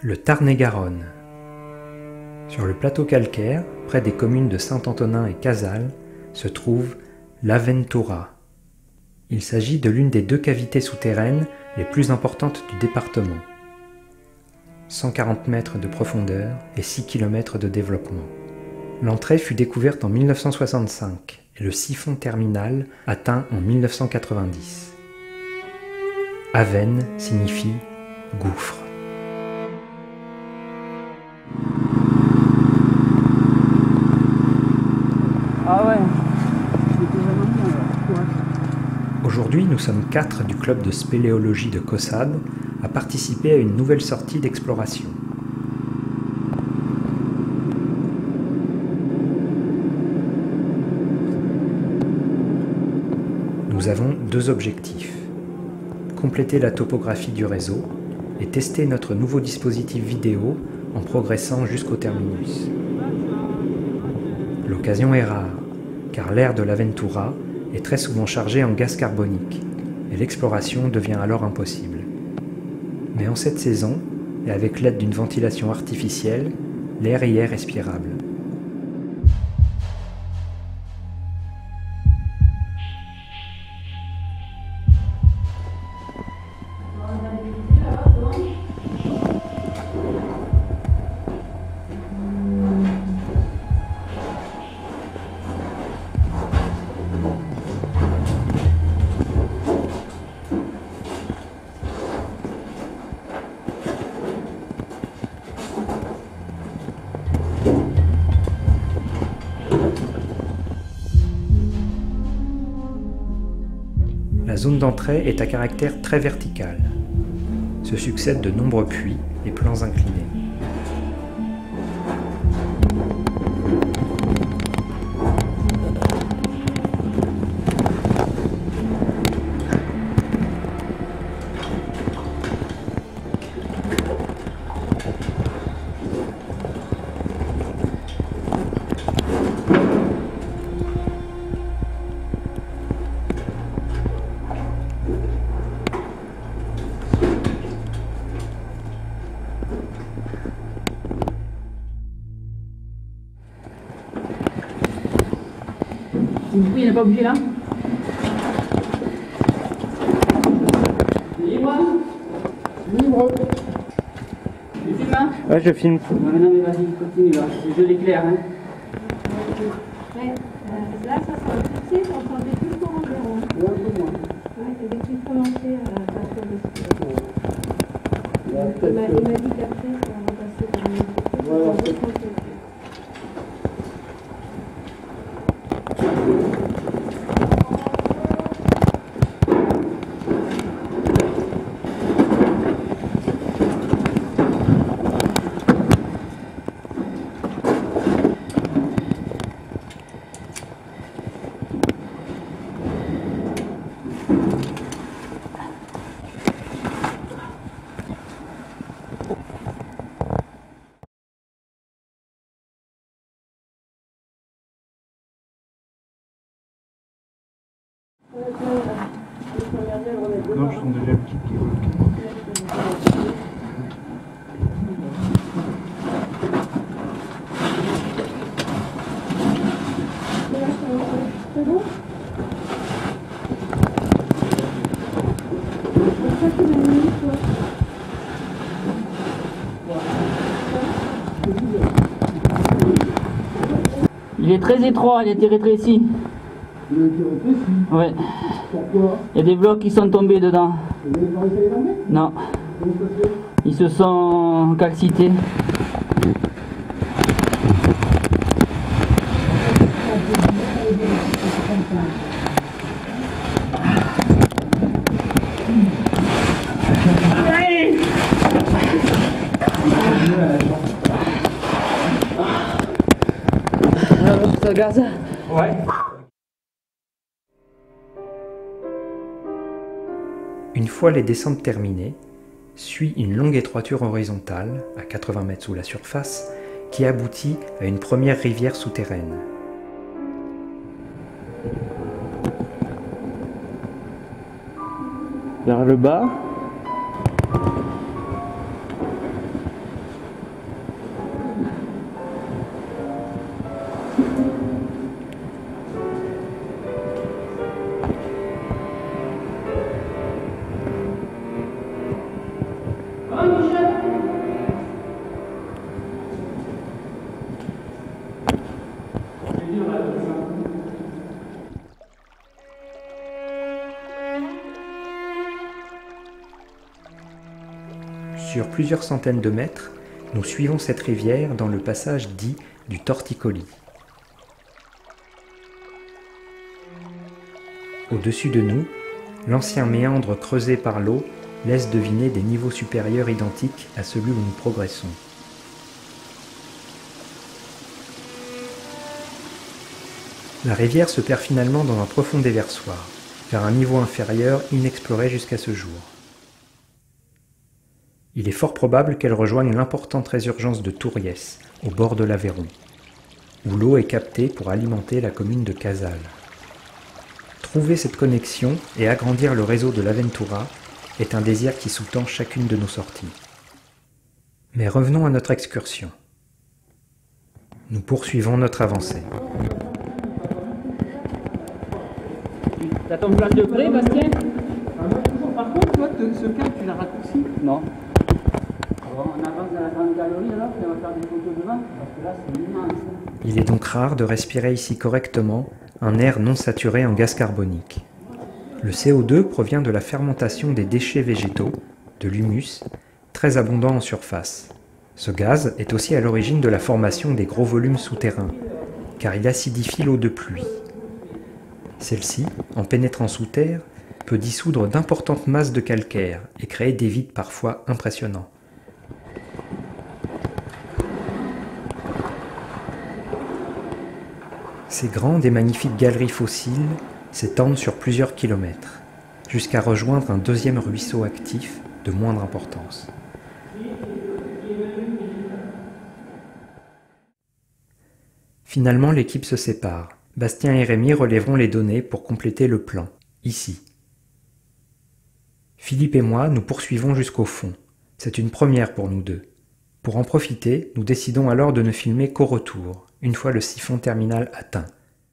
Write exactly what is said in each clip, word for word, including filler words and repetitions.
Le Tarn-et-Garonne. Sur le plateau calcaire, près des communes de Saint-Antonin et Cazals, se trouve l'Aventura. Il s'agit de l'une des deux cavités souterraines les plus importantes du département. cent quarante mètres de profondeur et six kilomètres de développement. L'entrée fut découverte en mille neuf cent soixante-cinq et le siphon terminal atteint en mille neuf cent quatre-vingt-dix. Aven signifie gouffre. Ah ouais. Aujourd'hui, nous sommes quatre du club de spéléologie de Caussade à participer à une nouvelle sortie d'exploration. Nous avons deux objectifs. Compléter la topographie du réseau et tester notre nouveau dispositif vidéo en progressant jusqu'au terminus. L'occasion est rare, car l'air de l'Aventura est très souvent chargé en gaz carbonique, et l'exploration devient alors impossible. Mais en cette saison, et avec l'aide d'une ventilation artificielle, l'air y est respirable. La zone d'entrée est à caractère très vertical. Se succèdent de nombreux puits et plans inclinés. Oui, il n'a pas bougé là. Libre. Libre. Tu filmes hein? Ouais, je filme. Non mais, non, mais vas-y, continue là. C'est joli clair. Hein. Ouais, euh, là, ça sera un petit, on s'en fait plus pour environ. Ouais, c'est bon. Ouais, c'est des trucs prononcés à la passion de ce Il y a Il peut-être m'a que- il m'a dit qu'après, ça va passer par une Ouais, on ouais. peut compter. Non, je sens déjà le petit qui C'est bon? C'est ça que j'ai mis, toi. Il est très étroit, il a été rétréci. Il a été rétréci. Ouais. Pourquoi? Il y a des blocs qui sont tombés dedans. Vous n'avez pas réussi à les enlever? Non. Comment ça se fait? Ils se sont calcités. Alors, tu regardes ça? Ouais. Une fois les descentes terminées, suit une longue étroiture horizontale, à quatre-vingts mètres sous la surface, qui aboutit à une première rivière souterraine. Vers le bas. Sur plusieurs centaines de mètres, nous suivons cette rivière dans le passage dit du Torticoli. Au-dessus de nous, l'ancien méandre creusé par l'eau laisse deviner des niveaux supérieurs identiques à celui où nous progressons. La rivière se perd finalement dans un profond déversoir, vers un niveau inférieur inexploré jusqu'à ce jour. Il est fort probable qu'elle rejoigne l'importante résurgence de Touriès, au bord de l'Aveyron, où l'eau est captée pour alimenter la commune de Casals. Trouver cette connexion et agrandir le réseau de l'Aventura est un désir qui sous-tend chacune de nos sorties. Mais revenons à notre excursion. Nous poursuivons notre avancée. T'as ton plan de près, Bastien? Par contre, toi, ce cap, tu l'as raccourci? Non. Alors, on avance dans la grande galerie alors, et on va faire des photos devant, parce que là c'est immense. Il est donc rare de respirer ici correctement un air non saturé en gaz carbonique. Le C O deux provient de la fermentation des déchets végétaux, de l'humus, très abondant en surface. Ce gaz est aussi à l'origine de la formation des gros volumes souterrains, car il acidifie l'eau de pluie. Celle-ci, en pénétrant sous terre, peut dissoudre d'importantes masses de calcaire et créer des vides parfois impressionnants. Ces grandes et magnifiques galeries fossiles s'étendent sur plusieurs kilomètres, jusqu'à rejoindre un deuxième ruisseau actif de moindre importance. Finalement, l'équipe se sépare. Bastien et Rémi relèveront les données pour compléter le plan, ici. Philippe et moi, nous poursuivons jusqu'au fond. C'est une première pour nous deux. Pour en profiter, nous décidons alors de ne filmer qu'au retour, une fois le siphon terminal atteint.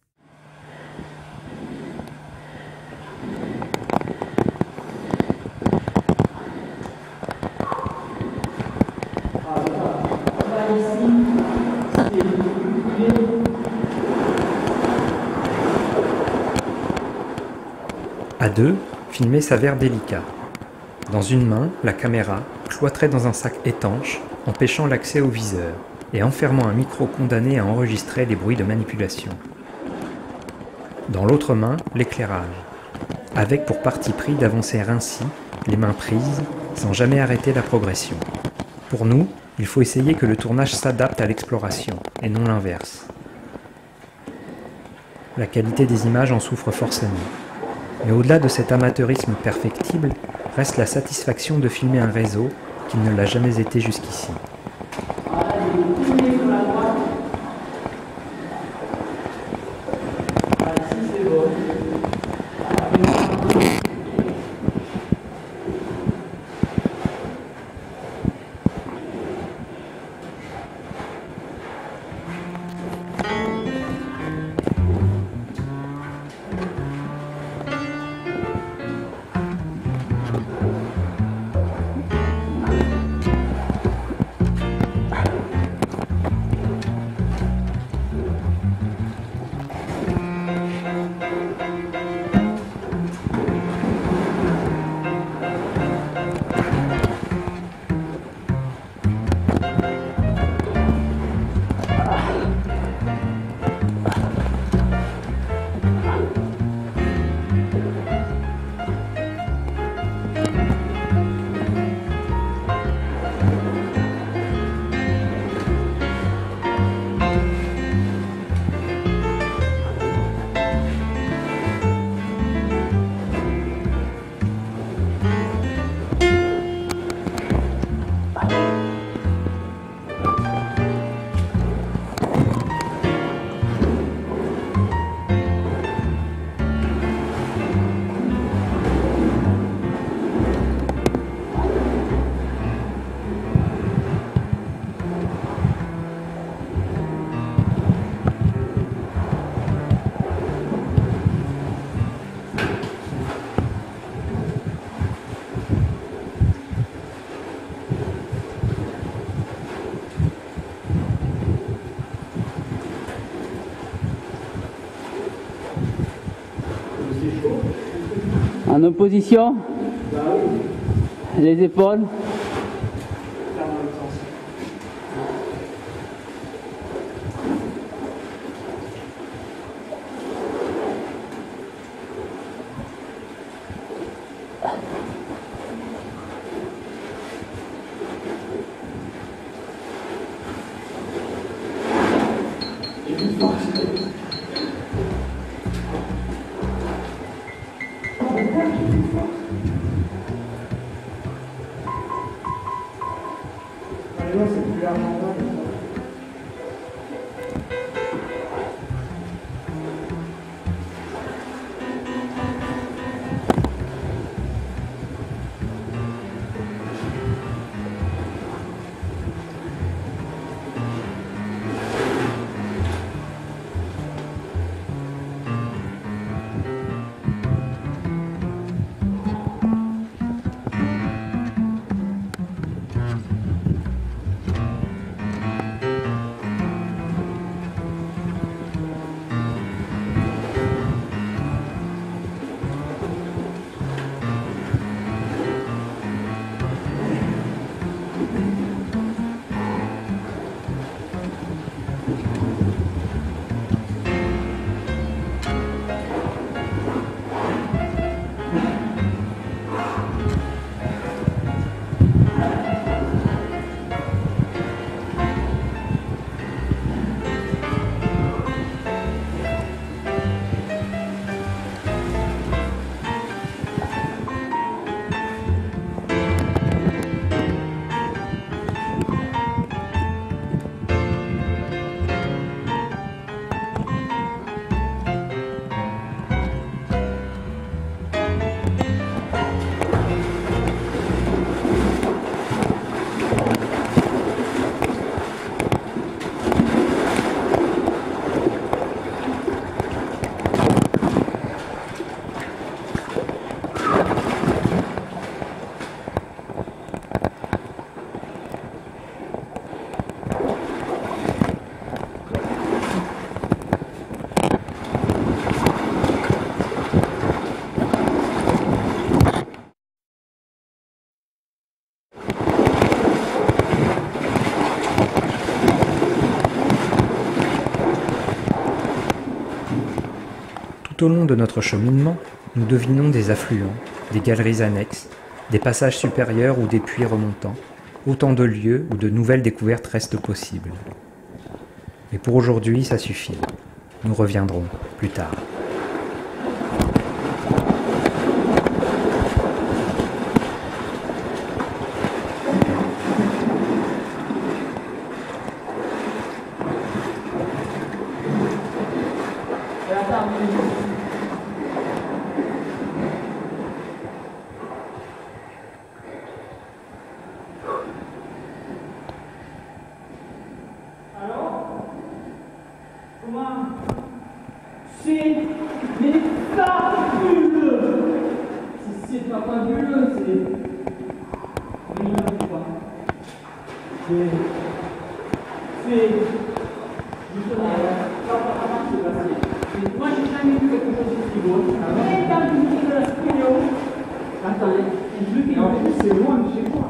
À deux, filmer s'avère délicat. Dans une main, la caméra, cloîtrée dans un sac étanche, empêchant l'accès au viseur, et enfermant un micro condamné à enregistrer les bruits de manipulation. Dans l'autre main, l'éclairage, avec pour parti pris d'avancer ainsi, les mains prises, sans jamais arrêter la progression. Pour nous, il faut essayer que le tournage s'adapte à l'exploration, et non l'inverse. La qualité des images en souffre forcément. Mais au-delà de cet amateurisme perfectible, reste la satisfaction de filmer un réseau qui ne l'a jamais été jusqu'ici. En opposition, les épaules. Tout au long de notre cheminement, nous devinons des affluents, des galeries annexes, des passages supérieurs ou des puits remontants, autant de lieux où de nouvelles découvertes restent possibles. Mais pour aujourd'hui, ça suffit. Nous reviendrons plus tard. C'est mais fabuleux. C'est pas fabuleux, c'est rien quoi. C'est c'est justement apparemment c'est passé. Moi j'ai jamais vu quelque chose de si beau. Et dans le milieu de la studio. Attendez, je en plus c'est loin de chez moi.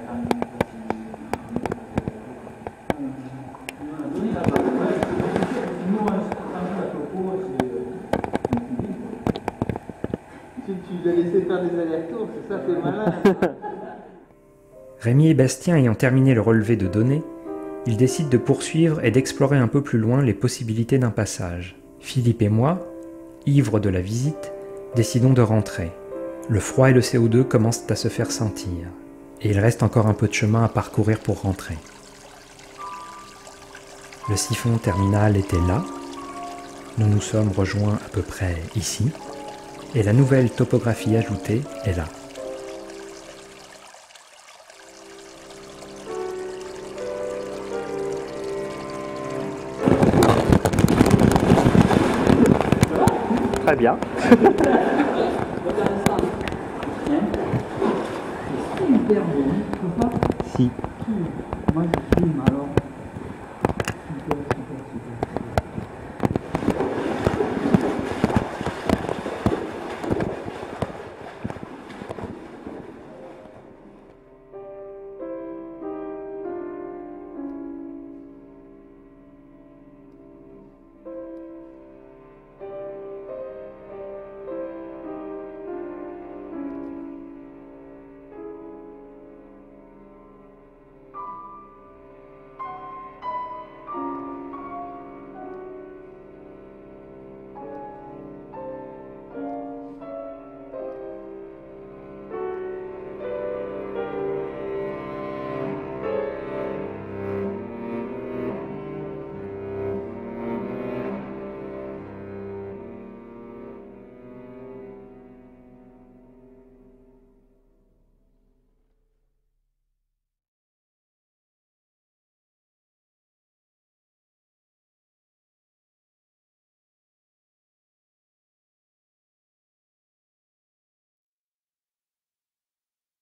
Tu l'as laissé faire des allers-retours, c'est ça, t'es malin. Rémi et Bastien ayant terminé le relevé de données, ils décident de poursuivre et d'explorer un peu plus loin les possibilités d'un passage. Philippe et moi, ivres de la visite, décidons de rentrer. Le froid et le C O deux commencent à se faire sentir, et il reste encore un peu de chemin à parcourir pour rentrer. Le siphon terminal était là, nous nous sommes rejoints à peu près ici, et la nouvelle topographie ajoutée est là. Très bien. C'est hyper bon, tu peux pas? Si.